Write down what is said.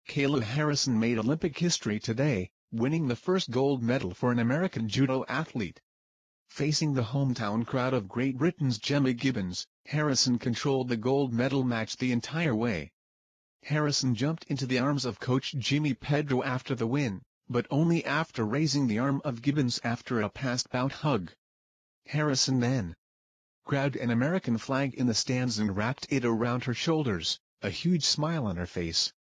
Kayla Harrison made Olympic history today, winning the first gold medal for an American judo athlete. Facing the hometown crowd of Great Britain's Gemma Gibbons, Harrison controlled the gold medal match the entire way. Harrison jumped into the arms of coach Jimmy Pedro after the win, but only after raising the arm of Gibbons after a passed-out hug. Harrison then grabbed an American flag in the stands and wrapped it around her shoulders, a huge smile on her face.